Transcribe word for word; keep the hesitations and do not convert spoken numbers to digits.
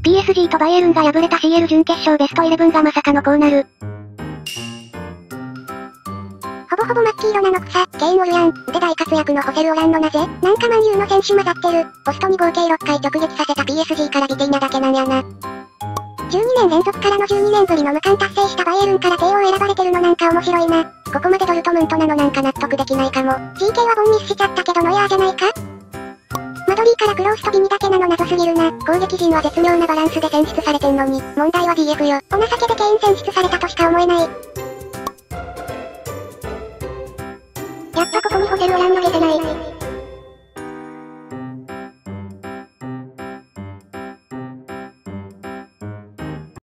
ピーエスジー とバイエルンが敗れた シーエル 準決勝ベストイレブンがまさかのこうなる。 ほぼほぼ真っ黄色なの草、ケイン・オルヤン、で大活躍のホセル・オランのなぜなんかマンユーの選手混ざってる。ポストに合計ろっかい直撃させた ピーエスジー からビティーナだけなんやな。じゅうにねん連続からのじゅうにねんぶりの無冠達成したバイエルンから ティーオー 選ばれてるのなんか面白いな。ここまでドルトムントなのなんか納得できないかも。ジーケー はボンミスしちゃったけどノヤーじゃないか。マドリーからクロースとビニだけなの謎すぎるな。攻撃陣は絶妙なバランスで選出されてんのに、問題は ディーエフ よ。お情けでケイン選出されたとしか思えない。やっぱここにホセル・オランの現